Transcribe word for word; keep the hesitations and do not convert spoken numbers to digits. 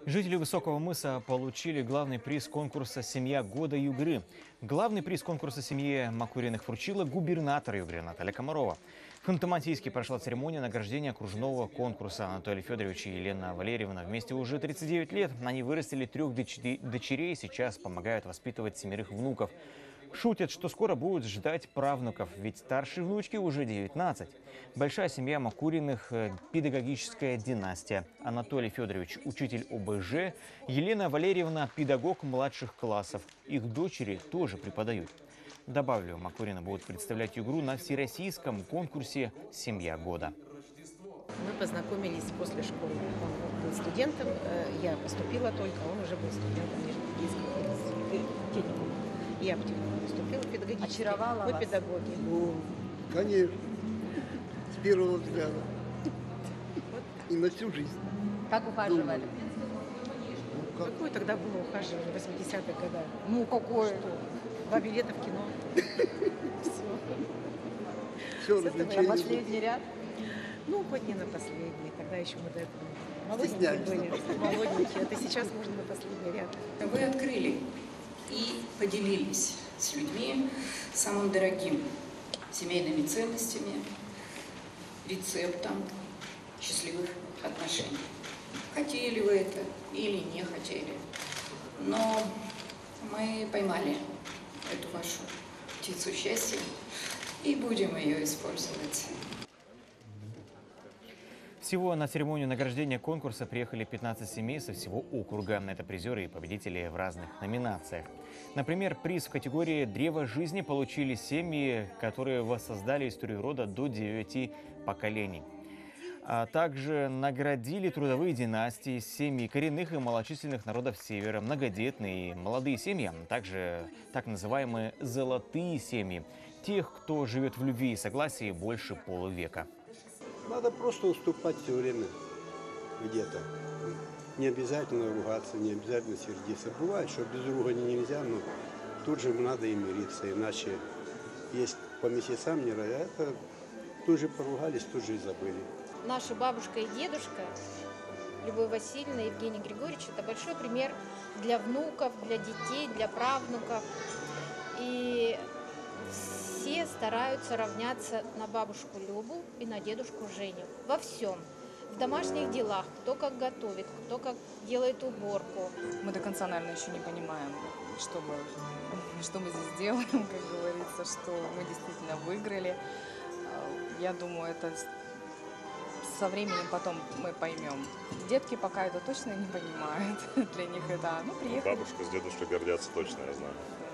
Жители Высокого мыса получили главный приз конкурса «Семья года Югры». Главный приз конкурса семьи Макуриных вручила губернатор Югры Наталья Комарова. В Ханты-Мансийске прошла церемония награждения окружного конкурса. Анатолий Федорович и Елена Валерьевна вместе уже тридцать девять лет. Они вырастили трех дочерей и сейчас помогают воспитывать семерых внуков. Шутят, что скоро будут ждать правнуков, ведь старшей внучке уже девятнадцать. Большая семья Макуриных – педагогическая династия. Анатолий Федорович – учитель О Б Ж, Елена Валерьевна – педагог младших классов. Их дочери тоже преподают. Добавлю, Макурины будут представлять Югру на всероссийском конкурсе «Семья года». Мы познакомились после школы. Он был студентом, я поступила только, он уже был студентом техникума. Я в техникум поступила педагогически. Очаровала Мы вас? педагоги. Ну, конечно, с первого взгляда. И на всю жизнь. Как ухаживали? Ну, как? Какое тогда было ухаживание в восьмидесятых годах? Ну, какое? Что? Два билета в кино. Все С этого На развлечения. последний ряд? Ну, хоть не на последний. Тогда еще мы до этого молоденькие Стесняемся. были. Молоденькие. Это сейчас можно на последний ряд. Вы открыли и поделились с людьми самым дорогим семейными ценностями, рецептом счастливых отношений. Хотели вы это или не хотели, но мы поймали эту вашу птицу счастья и будем ее использовать. Всего на церемонию награждения конкурса приехали пятнадцать семей со всего округа. Это призеры и победители в разных номинациях. Например, приз в категории «Древо жизни» получили семьи, которые воссоздали историю рода до девяти поколений. А также наградили трудовые династии, семьи коренных и малочисленных народов Севера, многодетные и молодые семьи, а также так называемые «золотые семьи», тех, кто живет в любви и согласии больше полувека. Надо просто уступать все время где-то. Не обязательно ругаться, не обязательно сердиться. Бывает, что без ругани нельзя, но тут же надо и мириться. Иначе есть по месяцам не рая. Это тут же поругались, тут же и забыли. Наша бабушка и дедушка, Любовь Васильевна и Евгений Григорьевич, это большой пример для внуков, для детей, для правнуков. И все стараются равняться на бабушку Любу и на дедушку Женю во всем. В домашних делах, кто как готовит, кто как делает уборку. Мы до конца, наверное, еще не понимаем, что мы, что мы здесь делаем, как говорится, что мы действительно выиграли. Я думаю, это со временем потом мы поймем. Детки пока это точно не понимают. Для них это, ну, приехали. Бабушка с дедушкой гордятся точно, я знаю.